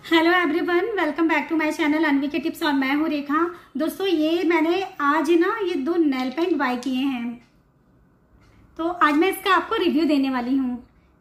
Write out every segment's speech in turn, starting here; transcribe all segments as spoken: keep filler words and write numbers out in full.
Hello everyone, welcome back to my channel Anvi के tips और मैं हूँ रेखा। दोस्तों, ये मैंने आज ना ये दो नेल पेंट बाय किए हैं, तो आज मैं इसका आपको रिव्यू देने वाली हूँ।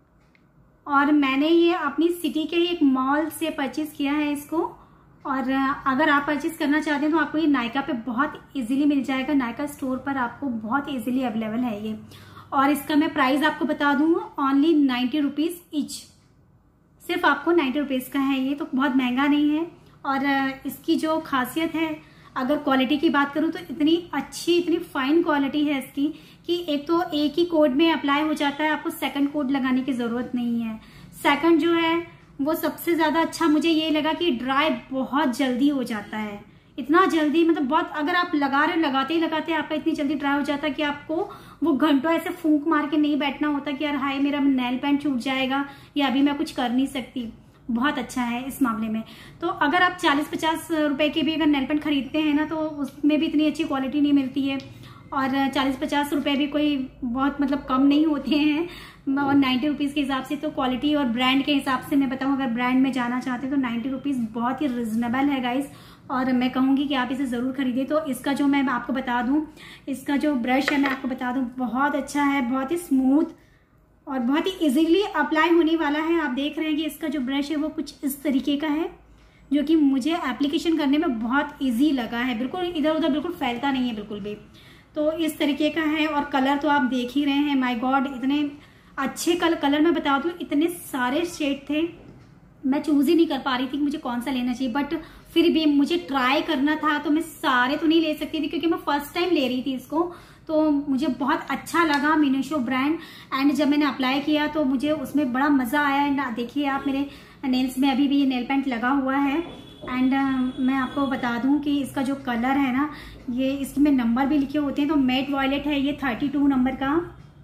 और मैंने ये अपनी सिटी के एक मॉल से परचेज किया है इसको। और अगर आप परचेज करना चाहते हैं तो आपको ये नायका पे बहुत इजीली मिल जाएगा। नायका स्टोर पर आपको बहुत इजीली अवेलेबल है ये। और इसका मैं प्राइस आपको बता दूँ, ओनली नाइन्टी रुपीज ईच, सिर्फ आपको नाइन्टी रुपीज़ का है ये, तो बहुत महंगा नहीं है। और इसकी जो खासियत है, अगर क्वालिटी की बात करूँ तो इतनी अच्छी, इतनी फाइन क्वालिटी है इसकी कि एक तो एक ही कोड में अप्लाई हो जाता है, आपको सेकंड कोड लगाने की ज़रूरत नहीं है। सेकंड जो है वो सबसे ज़्यादा अच्छा मुझे ये लगा कि ड्राई बहुत जल्दी हो जाता है। इतना जल्दी, मतलब बहुत, अगर आप लगा रहे हो लगाते ही लगाते आपका इतनी जल्दी ड्राई हो जाता है कि आपको वो घंटों ऐसे फूंक मार के नहीं बैठना होता कि यार हाय मेरा नेल पेंट छूट जाएगा या अभी मैं कुछ कर नहीं सकती। बहुत अच्छा है इस मामले में। तो अगर आप चालीस पचास रुपए के भी अगर नेल पेंट खरीदते हैं ना, तो उसमें भी इतनी अच्छी क्वालिटी नहीं मिलती है। और चालीस पचास रुपए भी कोई बहुत मतलब कम नहीं होते हैं। और नाइन्टी रुपीज़ के हिसाब से तो क्वालिटी और ब्रांड के हिसाब से मैं बताऊं, अगर ब्रांड में जाना चाहते हैं तो नाइन्टी रुपीज़ बहुत ही रिजनेबल है गाइस। और मैं कहूँगी कि आप इसे ज़रूर खरीदें। तो इसका जो मैं आपको बता दूं, इसका जो ब्रश है मैं आपको बता दूं, बहुत अच्छा है, बहुत ही स्मूथ और बहुत ही इजीली अप्लाई होने वाला है। आप देख रहे हैं कि इसका जो ब्रश है वो कुछ इस तरीके का है, जो कि मुझे एप्लीकेशन करने में बहुत ईजी लगा है। बिल्कुल इधर उधर बिल्कुल फैलता नहीं है बिल्कुल भी। तो इस तरीके का है। और कलर तो आप देख ही रहे हैं, माय गॉड इतने अच्छे कलर कलर मैं बता दूं, इतने सारे शेड थे, मैं चूज ही नहीं कर पा रही थी कि मुझे कौन सा लेना चाहिए। बट फिर भी मुझे ट्राई करना था, तो मैं सारे तो नहीं ले सकती थी क्योंकि मैं फर्स्ट टाइम ले रही थी इसको। तो मुझे बहुत अच्छा लगा मिनीशो ब्रांड। एंड जब मैंने अप्लाई किया तो मुझे उसमें बड़ा मजा आया। एंड देखिए आप, मेरे नेल्स में अभी भी ये नेल पेंट लगा हुआ है। एंड uh, मैं आपको बता दूं कि इसका जो कलर है ना, ये इसमें नंबर भी लिखे होते हैं। तो मैट वॉयलेट है ये थर्टी टू नंबर का।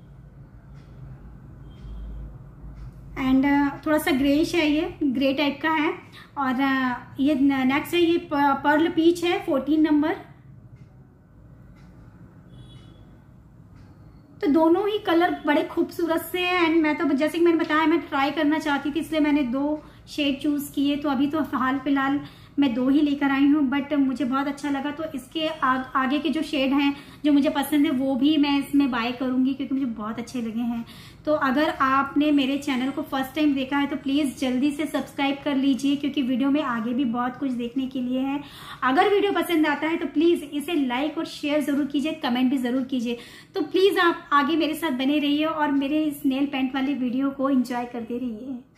एंड uh, थोड़ा सा ग्रेइश है, ये ग्रे टाइप का है। और uh, ये नेक्स्ट है, ये पर्ल पीच है फोर्टीन नंबर। तो दोनों ही कलर बड़े खूबसूरत से हैं। एंड मैं तो जैसे कि मैंने बताया, मैं ट्राई करना चाहती थी, इसलिए मैंने दो शेड चूज किए। तो अभी तो हाल फिलहाल मैं दो ही लेकर आई हूँ, बट मुझे बहुत अच्छा लगा। तो इसके आग, आगे के जो शेड हैं जो मुझे पसंद है वो भी मैं इसमें बाय करूंगी क्योंकि मुझे बहुत अच्छे लगे हैं। तो अगर आपने मेरे चैनल को फर्स्ट टाइम देखा है तो प्लीज जल्दी से सब्सक्राइब कर लीजिए, क्योंकि वीडियो में आगे भी बहुत कुछ देखने के लिए है। अगर वीडियो पसंद आता है तो प्लीज इसे लाइक और शेयर जरूर कीजिए, कमेंट भी जरूर कीजिए। तो प्लीज आप आगे मेरे साथ बने रहिए और मेरे इस नेल पेंट वाले वीडियो को एंजॉय करते रहिए।